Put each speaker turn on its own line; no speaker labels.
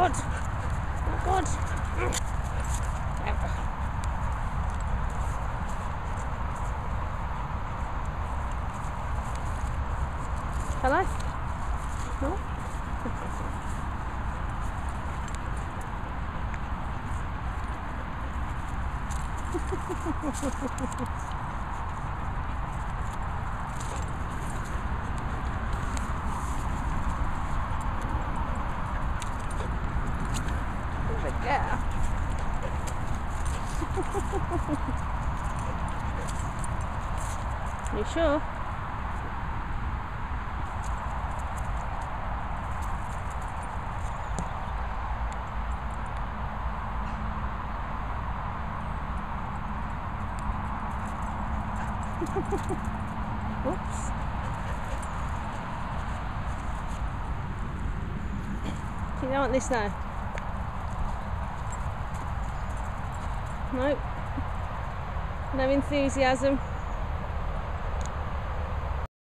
good. Not good. Shall I? No? Good girl. You sure? Oops. Do you want this now? Nope. No enthusiasm.